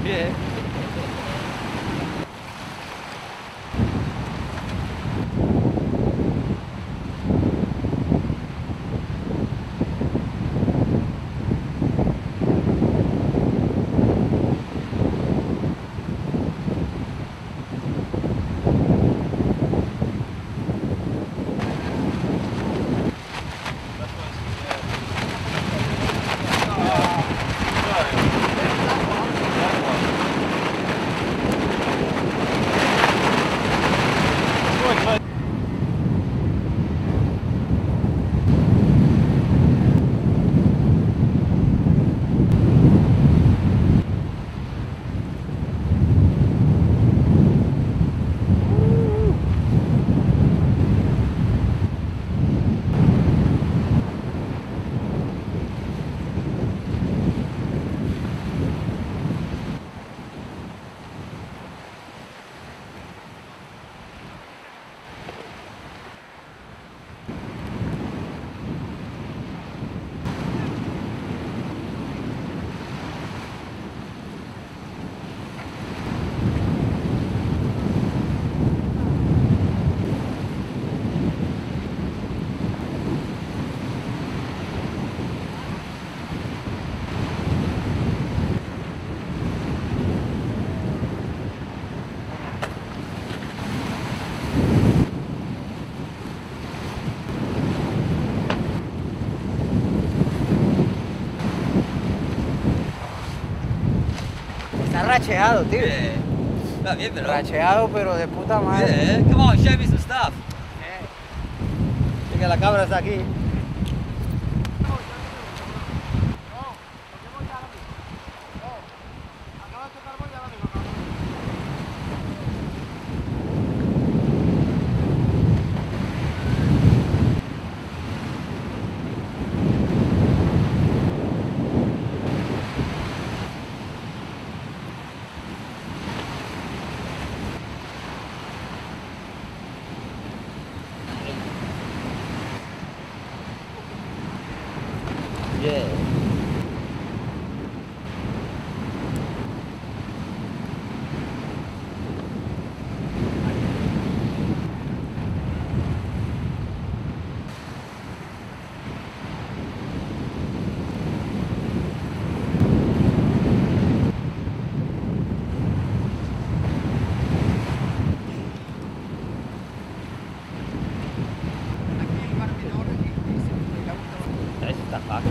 Bien. Está racheado, tío. Está bien, pero... Racheado, pero de puta madre. Come on, show me some stuff. Que la cámara está aquí. Yeah. Eso está fácil.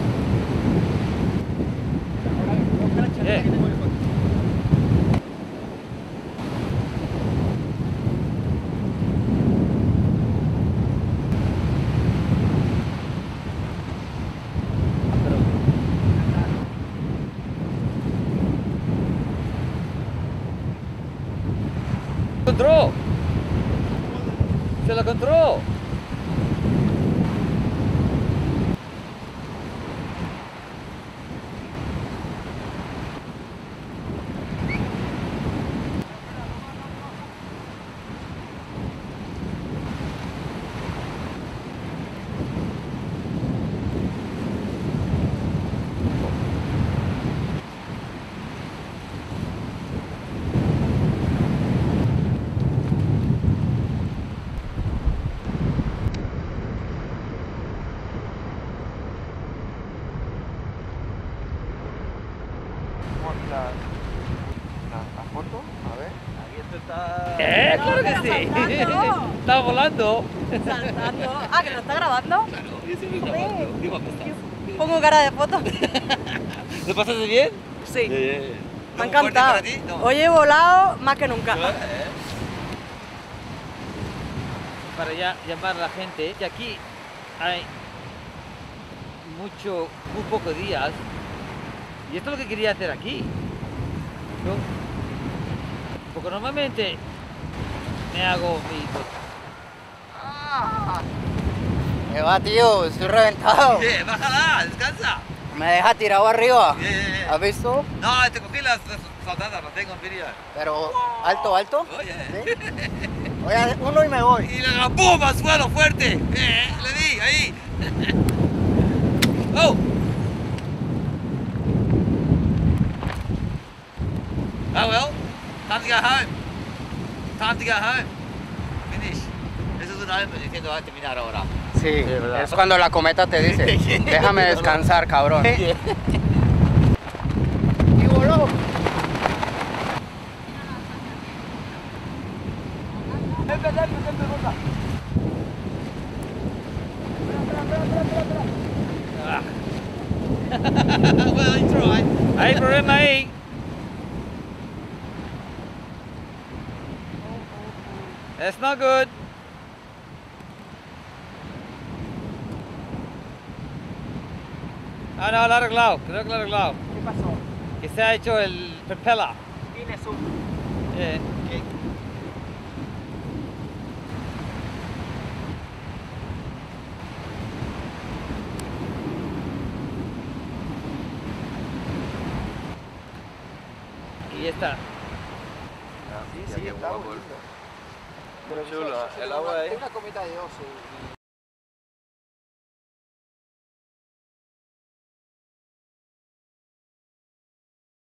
Encontró. Se lo encontró. La foto, a ver. Aquí esto está... claro que sí. Saltando. Está volando. Saltando. Ah, ¿que lo está grabando? Claro, yo siempre grabando. Qué guapo estás. Pongo cara de foto. ¿Lo pasaste bien? Sí. Me ha ¿Un fuerte encantado. para ti? No. Hoy he volado más que nunca. Para ya llamar a la gente, que aquí hay muy pocos días, y esto es lo que quería hacer aquí, ¿no? Porque normalmente me hago mi... ¿Qué va, tío? Estoy reventado. Bájala, descansa. Me deja tirado arriba. Yeah. ¿Has visto? No, te cogí las saltadas, las tengo en vídeo. Pero alto, alto. Oye. ¿Sí? Oye, uno y me voy. Y la ¡pum! Al suelo fuerte. Le di, ahí. ¡Oh! Time to go home. Time to go home. Finish. Eso es un alma diciendo va a terminar ahora. Sí, verdad. es cuando la cometa te dice, déjame descansar, cabrón. Y voló. Well, he tried. Hay problema ahí. That's not good. Ah, no, lo ha arreglado. Creo que lo ha arreglado. ¿Qué pasó? Que se ha hecho el propeller. Tiene su... Yeah. Y ya está. Sí, está bonito. Chulo, el agua ahí. Es una cometa de oso y